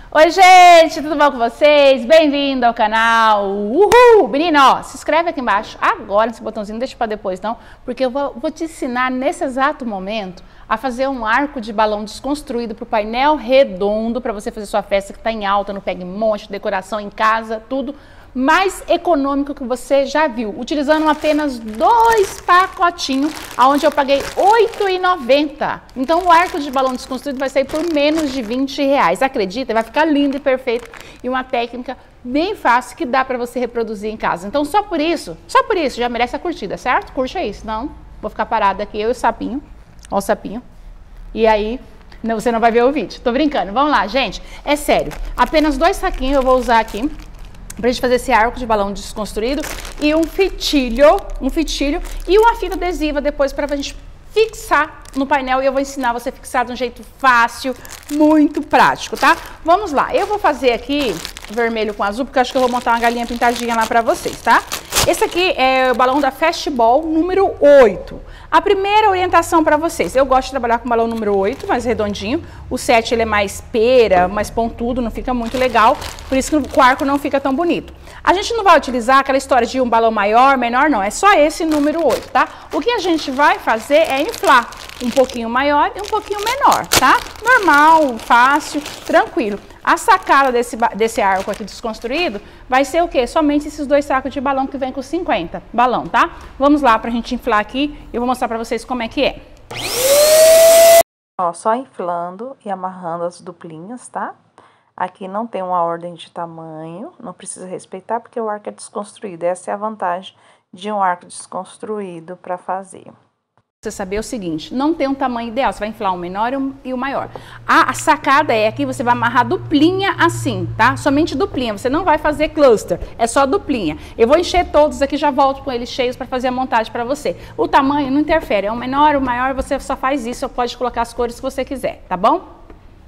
Oi, gente, tudo bom com vocês? Bem-vindo ao canal. Uhul! Menino, ó, se inscreve aqui embaixo agora nesse botãozinho, não deixa pra depois não, porque eu vou te ensinar nesse exato momento a fazer um arco de balão desconstruído para o painel redondo, para você fazer sua festa que tá em alta, no Pegue Monte, decoração em casa, tudo mais econômico que você já viu, utilizando apenas 2 pacotinhos, onde eu paguei R$ 8,90. Então o arco de balão desconstruído vai sair por menos de R$20. Acredita? Vai ficar lindo e perfeito e uma técnica bem fácil que dá para você reproduzir em casa. Então só por isso já merece a curtida, certo? Curte aí, senão vou ficar parada aqui, eu e o sapinho. Ó o sapinho. E aí você não vai ver o vídeo. Tô brincando. Vamos lá, gente. É sério. Apenas 2 saquinhos eu vou usar aqui pra gente fazer esse arco de balão desconstruído e um fitilho e uma fita adesiva depois pra gente fixar no painel, e eu vou ensinar você a fixar de um jeito fácil, muito prático, tá? Vamos lá, eu vou fazer aqui vermelho com azul, porque eu acho que eu vou montar uma galinha pintadinha lá pra vocês, tá? Esse aqui é o balão da Fastball número 8. A primeira orientação para vocês, eu gosto de trabalhar com o balão número 8, mais redondinho. O 7 ele é mais pera, mais pontudo, não fica muito legal, por isso que o arco não fica tão bonito. A gente não vai utilizar aquela história de um balão maior, menor, não, é só esse número 8, tá? O que a gente vai fazer é inflar um pouquinho maior e um pouquinho menor, tá? Normal, fácil, tranquilo. A sacada desse arco aqui desconstruído vai ser o quê? Somente esses 2 sacos de balão que vem com 50 balão, tá? Vamos lá pra gente inflar aqui e eu vou mostrar pra vocês como é que é. Ó, só inflando e amarrando as duplinhas, tá? Aqui não tem uma ordem de tamanho, não precisa respeitar porque o arco é desconstruído. Essa é a vantagem de um arco desconstruído para fazer. Você saber o seguinte, não tem um tamanho ideal, você vai inflar o menor e o maior. A sacada é que você vai amarrar duplinha assim, tá? Somente duplinha, você não vai fazer cluster, é só duplinha. Eu vou encher todos aqui, já volto com eles cheios para fazer a montagem para você. O tamanho não interfere, é o menor, o maior, você só faz isso, pode colocar as cores que você quiser, tá bom?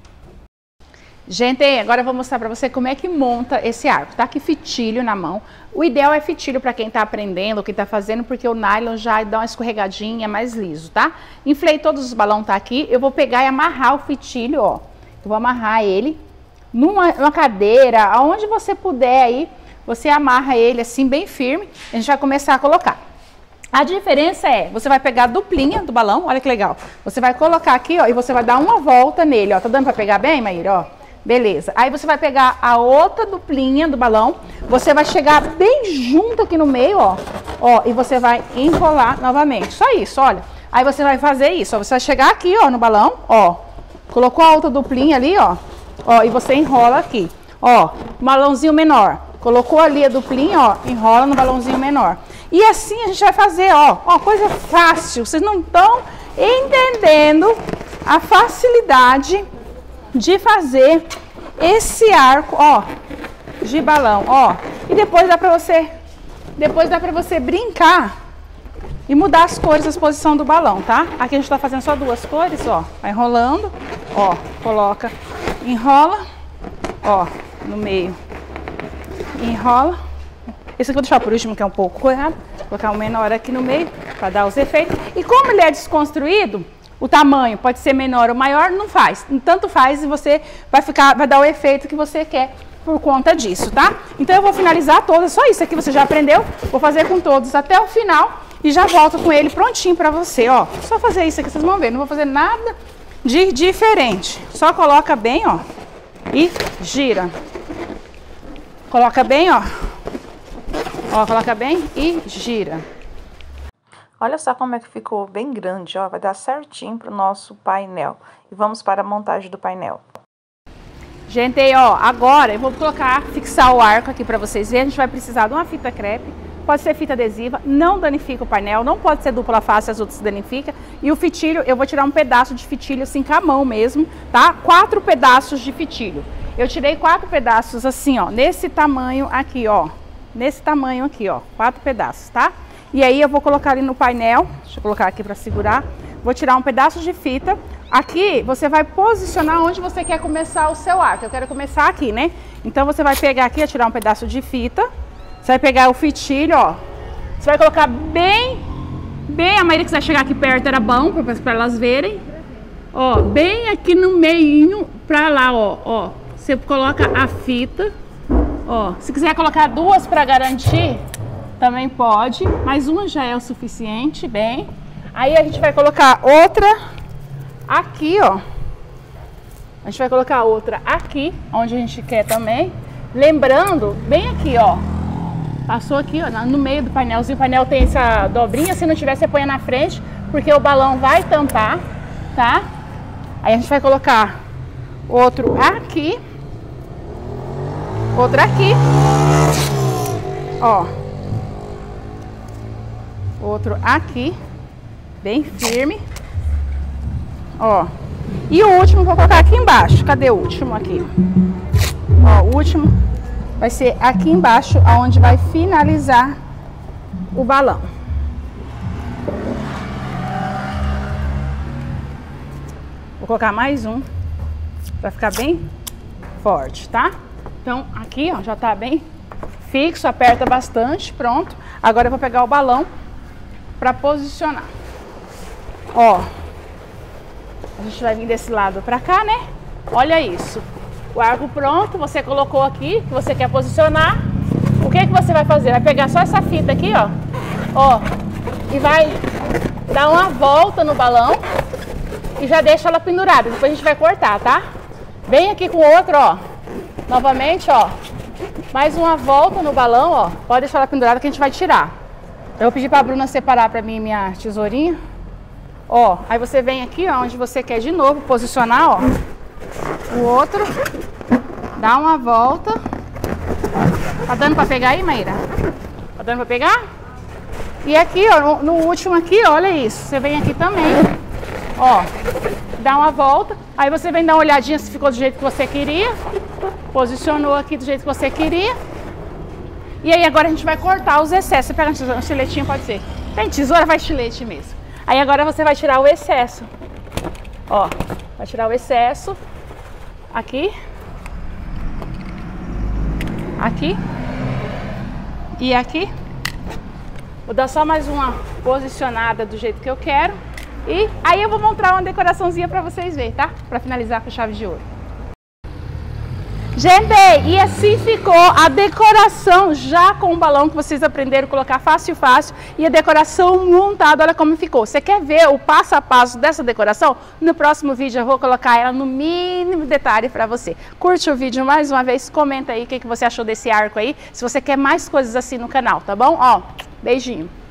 Gente, agora eu vou mostrar pra você como é que monta esse arco, tá? Que fitilho na mão. O ideal é fitilho pra quem tá aprendendo, quem tá fazendo, porque o nylon já dá uma escorregadinha, é mais liso, tá? Inflei todos os balões, tá aqui. Eu vou pegar e amarrar o fitilho, ó. Eu vou amarrar ele numa cadeira, aonde você puder aí, você amarra ele assim bem firme. A gente vai começar a colocar. A diferença é, você vai pegar a duplinha do balão, olha que legal. Você vai colocar aqui, ó, e você vai dar uma volta nele, ó. Tá dando pra pegar bem, Maíra, ó? Beleza, aí você vai pegar a outra duplinha do balão, você vai chegar bem junto aqui no meio, ó, e você vai enrolar novamente, só isso, olha. Aí você vai fazer isso, ó, você vai chegar aqui, ó, no balão, ó, colocou a outra duplinha ali, ó, e você enrola aqui, ó, balãozinho menor, colocou ali a duplinha, ó, enrola no balãozinho menor. E assim a gente vai fazer, ó, coisa fácil, vocês não estão entendendo a facilidade de fazer esse arco, ó, de balão, ó. E depois dá pra você brincar e mudar as cores, a posição do balão, tá? Aqui a gente tá fazendo só 2 cores, ó. Vai enrolando, ó, coloca, enrola, ó, no meio, enrola. Esse aqui eu vou deixar por último, que é um pouco corrado. Vou colocar um menor aqui no meio pra dar os efeitos. E como ele é desconstruído, o tamanho pode ser menor ou maior, não faz. Tanto faz e você vai dar o efeito que você quer por conta disso, tá? Então eu vou finalizar todas, só isso aqui você já aprendeu. Vou fazer com todos até o final e já volto com ele prontinho pra você, ó. Só fazer isso aqui, vocês vão ver, não vou fazer nada de diferente. Só coloca bem, ó, e gira. Coloca bem, ó. Ó, coloca bem e gira. Olha só como é que ficou bem grande, ó, vai dar certinho pro nosso painel. E vamos para a montagem do painel. Gente, ó, agora eu vou fixar o arco aqui pra vocês verem. A gente vai precisar de uma fita crepe, pode ser fita adesiva, não danifica o painel, não pode ser dupla face, as outras danifica. E o fitilho, eu vou tirar um pedaço de fitilho assim com a mão mesmo, tá? 4 pedaços de fitilho. Eu tirei 4 pedaços assim, ó, nesse tamanho aqui, ó. Nesse tamanho aqui, ó, 4 pedaços, tá? E aí eu vou colocar ali no painel, deixa eu colocar aqui para segurar, vou tirar um pedaço de fita. Aqui você vai posicionar onde você quer começar o seu arco. Eu quero começar aqui, né? Então você vai pegar aqui, tirar um pedaço de fita, você vai pegar o fitilho, ó. Você vai colocar bem, a Maíra que vai chegar aqui perto era bom, para elas verem. Ó, bem aqui no meinho, pra lá, ó, você coloca a fita, ó. Se quiser colocar duas para garantir, também pode, mas uma já é o suficiente, bem. Aí a gente vai colocar outra aqui, ó. A gente vai colocar outra aqui, onde a gente quer também. Lembrando, bem aqui, ó. Passou aqui, ó, no meio do painelzinho. O painel tem essa dobrinha, se não tiver, você põe na frente, porque o balão vai tampar, tá? Aí a gente vai colocar outro aqui. Outro aqui. Ó. Outro aqui. Bem firme. Ó. E o último vou colocar aqui embaixo. Cadê o último aqui? Ó, o último vai ser aqui embaixo, aonde vai finalizar o balão. Vou colocar mais um para ficar bem forte, tá? Então aqui, ó, já tá bem fixo, aperta bastante, pronto. Agora eu vou pegar o balão para posicionar. Ó, a gente vai vir desse lado para cá, né? Olha isso. O arco pronto, você colocou aqui, que você quer posicionar. O que que você vai fazer? Vai pegar só essa fita aqui, ó. Ó, e vai dar uma volta no balão e já deixa ela pendurada. Depois a gente vai cortar, tá? Vem aqui com o outro, ó. Novamente, ó. Mais uma volta no balão, ó. Pode deixar ela pendurada que a gente vai tirar. Eu vou pedir pra Bruna separar pra mim minha tesourinha. Ó, aí você vem aqui, ó, onde você quer de novo posicionar, ó. O outro. Dá uma volta. Tá dando pra pegar aí, Maíra? Tá dando pra pegar? E aqui, ó, no último aqui, olha isso. Você vem aqui também. Ó, dá uma volta. Aí você vem dar uma olhadinha se ficou do jeito que você queria. Posicionou aqui do jeito que você queria. E aí agora a gente vai cortar os excessos. Você pega um estiletinho, pode ser. Tem tesoura, vai estilete mesmo. Aí agora você vai tirar o excesso. Ó, vai tirar o excesso. Aqui. Aqui. E aqui. Vou dar só mais uma posicionada do jeito que eu quero. E aí eu vou montar uma decoraçãozinha pra vocês verem, tá? Pra finalizar com chave de ouro. Gente, e assim ficou a decoração já com o balão que vocês aprenderam a colocar fácil, fácil. E a decoração montada, olha como ficou. Você quer ver o passo a passo dessa decoração? No próximo vídeo eu vou colocar ela no mínimo detalhe para você. Curte o vídeo mais uma vez, comenta aí o que você achou desse arco aí. Se você quer mais coisas assim no canal, tá bom? Ó, beijinho.